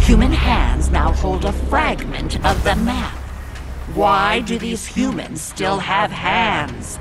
Human hands now hold a fragment of the map. Why do these humans still have hands?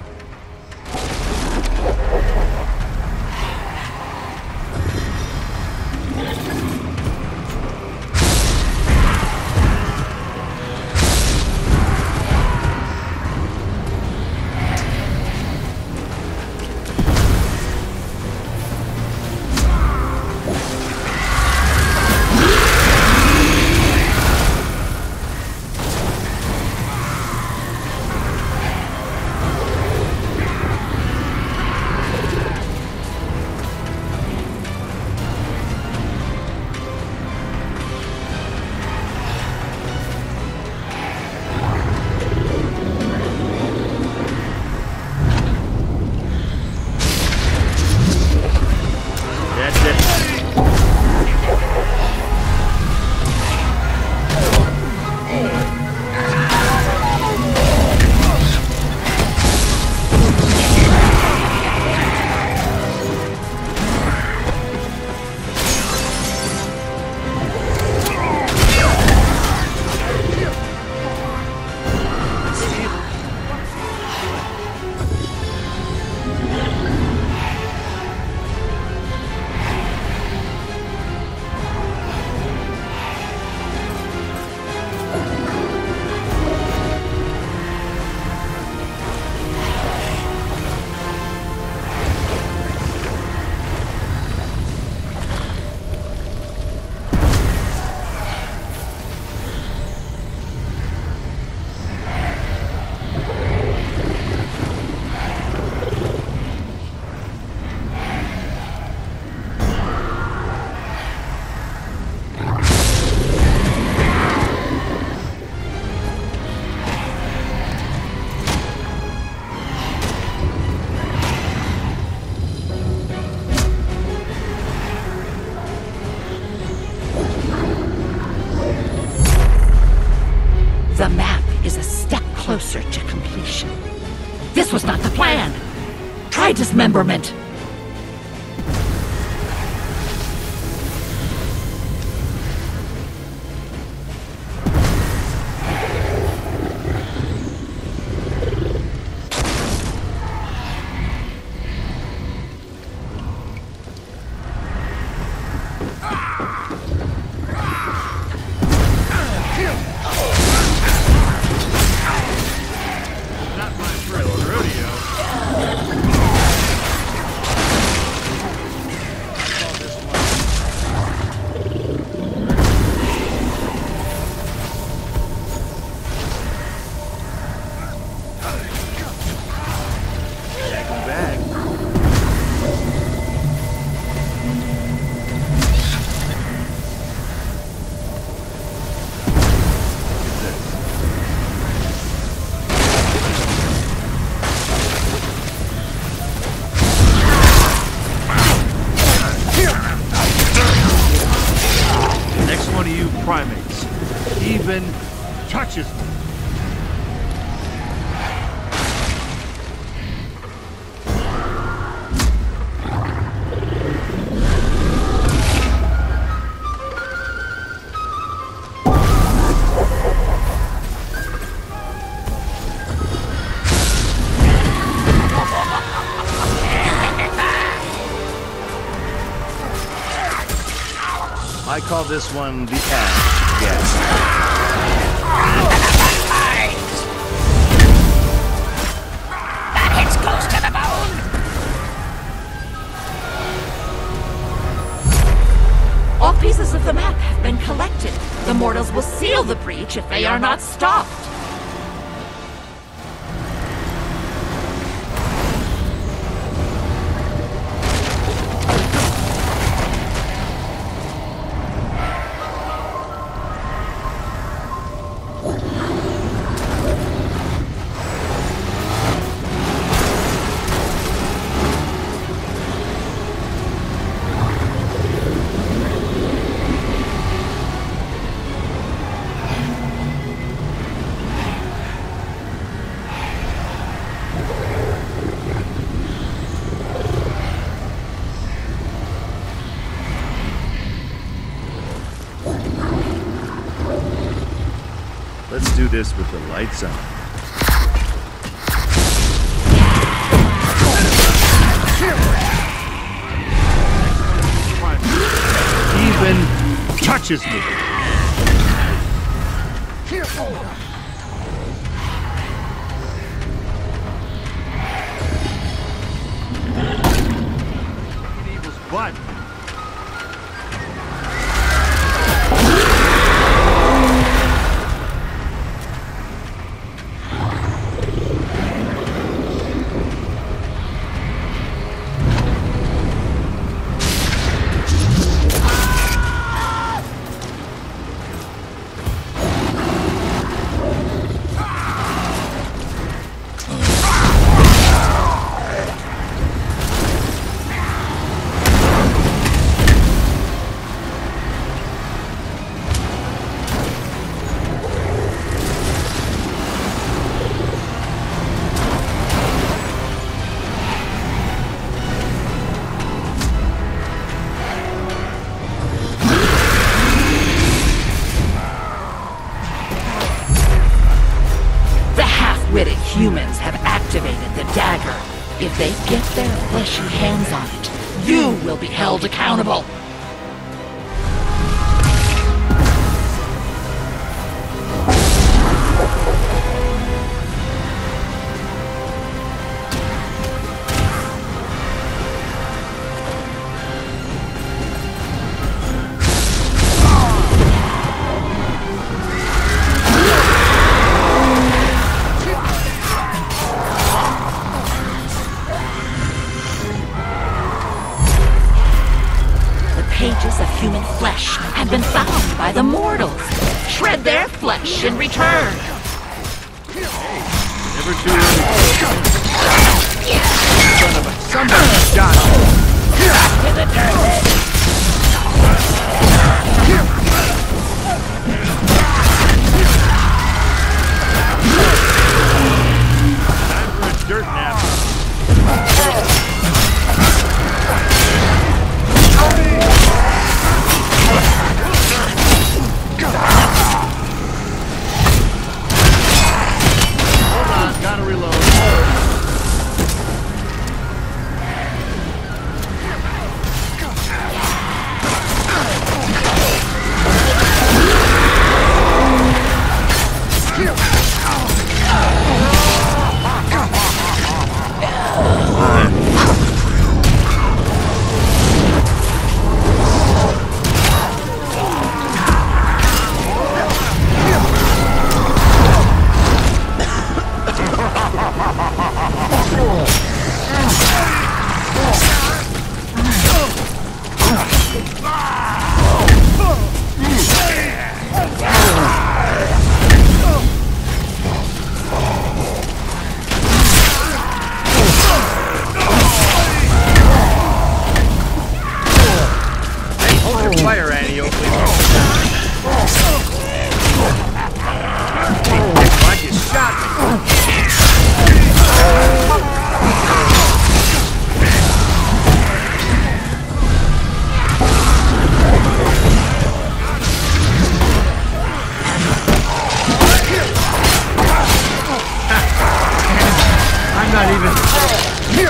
The map is a step closer to completion. This was not the plan! Try dismemberment! Primates even touches me. I call this one the ash gas. That hits close to the bone! All pieces of the map have been collected. The mortals will seal the breach if they are not stopped. Let's do this with the lights on. Even touches me. Evil's butt. Humans have activated the dagger. If they get their fleshy hands on it, you will be held accountable. Pages of human flesh have been found by the mortals. Shred their flesh in return. Never too early. Son of a... Somebody shot him. Back to the dirt. Time for a dirt nap. Gotta reload. Fire, Annie, hopefully. Why'd you shot me? I'm not even...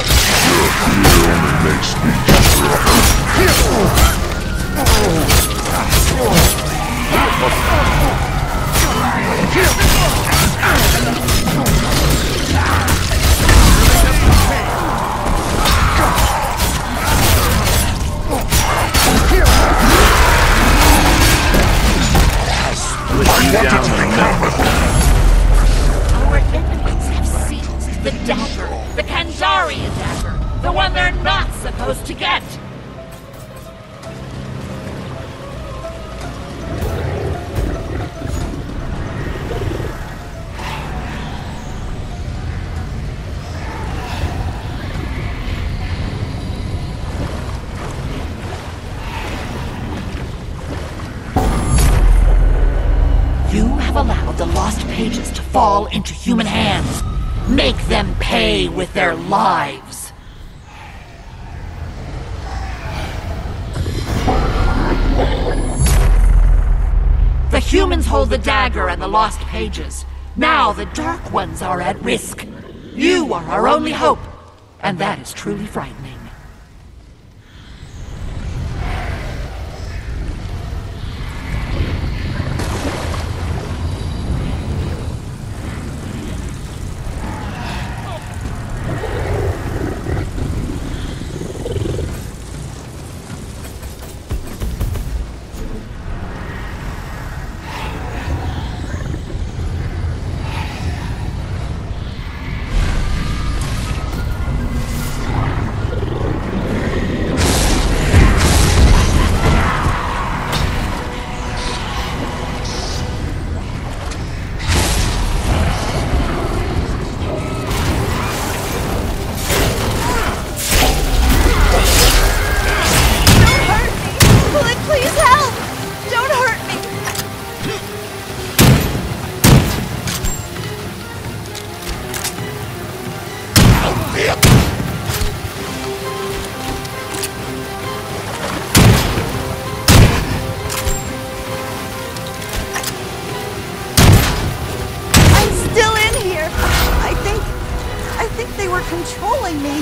Our enemies have seized the dagger, the Kandarian dagger, the one they're not supposed to get. You have allowed the lost pages to fall into human hands. Make them pay with their lives. The Humans hold the dagger and the lost pages. Now the Dark Ones are at risk. You are our only hope, and that is truly frightening. Controlling me.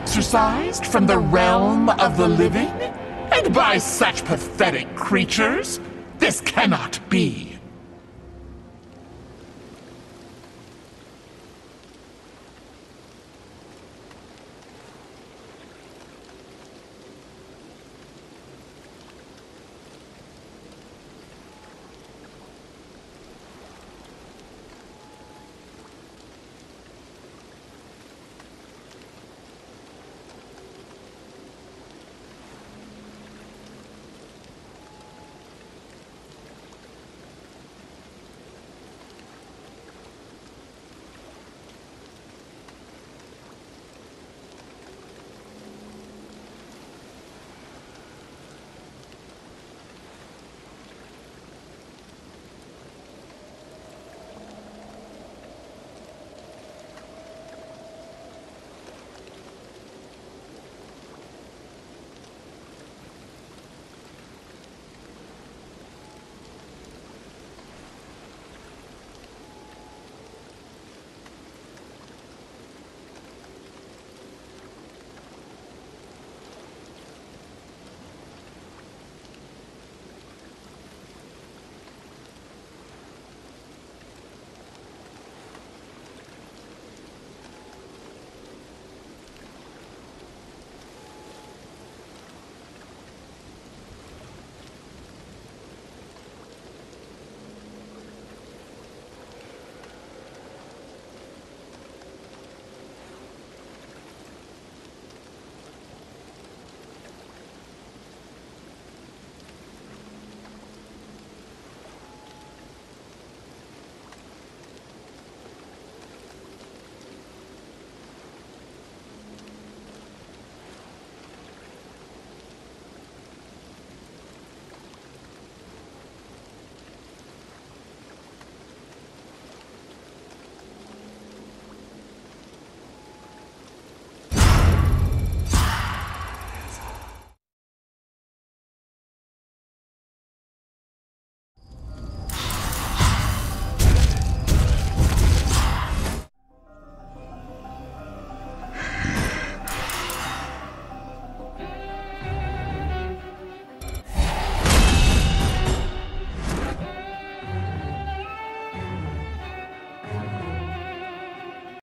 exorcised from the realm of the living? And by such pathetic creatures? This cannot be.